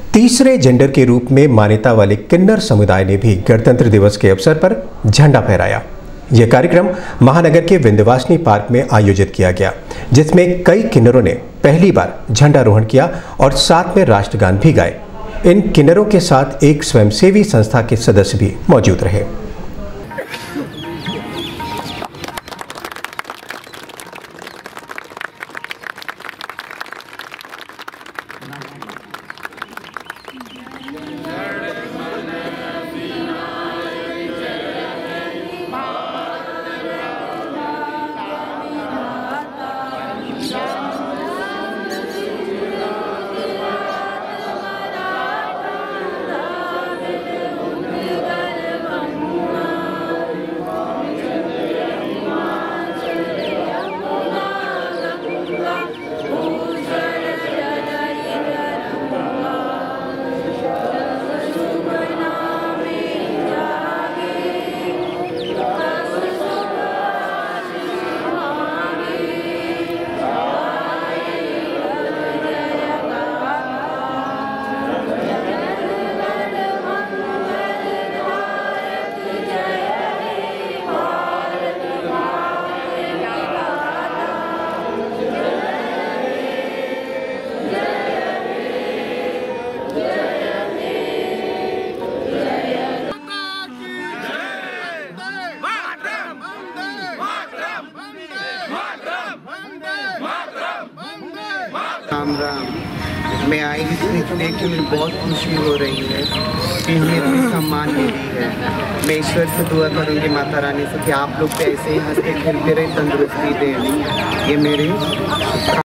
तीसरे जेंडर के रूप में मान्यता वाले किन्नर समुदाय ने भी गणतंत्र दिवस के अवसर पर झंडा फहराया। यह कार्यक्रम महानगर के विंध्यवासिनी पार्क में आयोजित किया गया, जिसमें कई किन्नरों ने पहली बार झंडारोहण किया और साथ में राष्ट्रगान भी गाए। इन किन्नरों के साथ एक स्वयंसेवी संस्था के सदस्य भी मौजूद रहे। राम राम। मैं आई इसलिए कि मुझे बहुत खुशी हो रही है कि इन्हें सम्मान मिली है। मैं ईश्वर से दुआ करूंगी माता रानी से कि आप लोग ऐसे ही हंसते खेलते रहे, तंदुरुस्ती दें। ये मेरे